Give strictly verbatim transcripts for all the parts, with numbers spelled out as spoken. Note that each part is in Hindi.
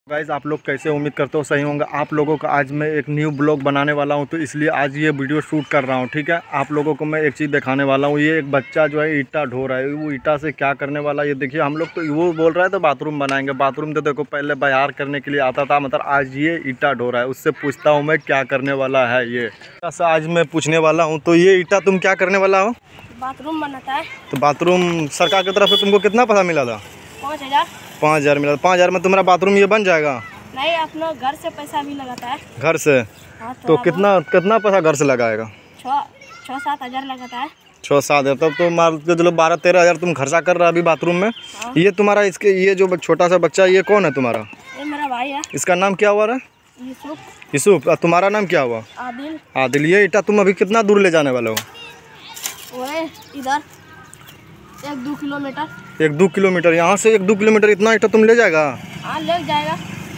गाइस आप लोग कैसे, उम्मीद करते हो सही होंगे। आप लोगों का आज मैं एक न्यू ब्लॉग बनाने वाला हूं, तो इसलिए आज ये वीडियो शूट कर रहा हूं। ठीक है, आप लोगों को मैं एक चीज़ दिखाने वाला हूं। ये एक बच्चा जो है ईटा ढो रहा है। वो ईटा से क्या करने वाला है ये देखिए। हम लोग तो वो बोल रहा है तो बाथरूम बनाएंगे। बाथरूम तो देखो पहले बयार करने के लिए आता था, मतलब आज ये ईटा ढो रहा है। उससे पूछता हूँ मैं क्या करने वाला है ये। आज मैं पूछने वाला हूँ, तो ये ईटा तुम क्या करने वाला हो? बाथरूम बनाता है। तो बाथरूम सरकार की तरफ से तुमको कितना पैसा मिला था? पाँच हजार पाँच हज़ार मिला। पाँच हज़ार में तुम्हारा बाथरूम ये बन जाएगा? नहीं, अपना घर से पैसा भी लगाता है। घर से? हाँ, तो कितना कितना पैसा घर से लगाएगा? छः छः सात हज़ार लगाता है। छः सात हज़ार तब तो मान के चलो बारह तेरह हज़ार तुम खर्चा कर रहा है अभी बाथरूम में। हाँ। ये तुम्हारा इसके ये जो छोटा सा बच्चा ये कौन है तुम्हारा? ये मेरा भाई है। इसका नाम क्या हुआ? यूसुफ। यूसुफ। और तुम्हारा नाम क्या हुआ? आदिल। आदिल। ये ईटा तुम अभी कितना दूर ले जाने वाले हो? वो है इधर एक दो किलोमीटर। एक दो किलोमीटर? यहाँ से एक दो किलोमीटर इतना ईटा तुम ले जाएगा? हाँ, ले जाएगा।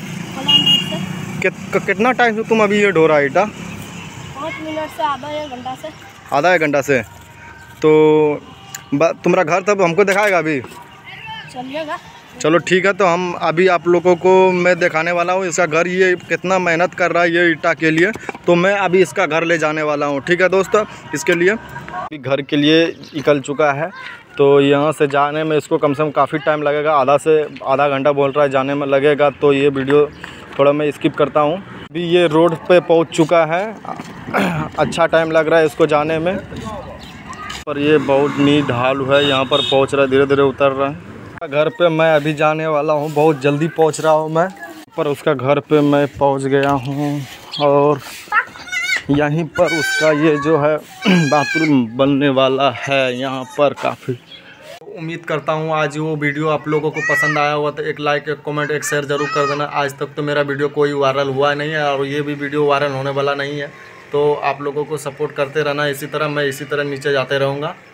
कि, कितना टाइम से तुम अभी ये ढो रहा है ईटा? पाँच मिनट से आधा एक घंटा से। आधा एक घंटा से? तो तुम्हारा घर तब हमको दिखाएगा अभी? चलिएगा। चलो ठीक है, तो हम अभी आप लोगों को मैं दिखाने वाला हूँ इसका घर। ये कितना मेहनत कर रहा है ये ईटा के लिए, तो मैं अभी इसका घर ले जाने वाला हूँ। ठीक है दोस्तों, इसके लिए अभी घर के लिए निकल चुका है। तो यहाँ से जाने में इसको कम से कम काफ़ी टाइम लगेगा। आधा से आधा घंटा बोल रहा है जाने में लगेगा। तो ये वीडियो थोड़ा मैं स्किप करता हूँ। अभी ये रोड पे पहुँच चुका है। अच्छा टाइम लग रहा है इसको जाने में। पर ये बहुत नीच ढाल है, यहाँ पर पहुँच रहा है, धीरे धीरे उतर रहा है। घर पे मैं अभी जाने वाला हूँ, बहुत जल्दी पहुँच रहा हूँ मैं। पर उसका घर पे मैं पहुँच गया हूँ और यहीं पर उसका ये जो है बाथरूम बनने वाला है यहाँ पर। काफ़ी उम्मीद करता हूँ आज वो वीडियो आप लोगों को पसंद आया हुआ, तो एक लाइक, एक कमेंट, एक शेयर ज़रूर कर देना। आज तक तो मेरा वीडियो कोई वायरल हुआ नहीं है और ये भी वीडियो वायरल होने वाला नहीं है। तो आप लोगों को सपोर्ट करते रहना इसी तरह। मैं इसी तरह नीचे जाते रहूँगा।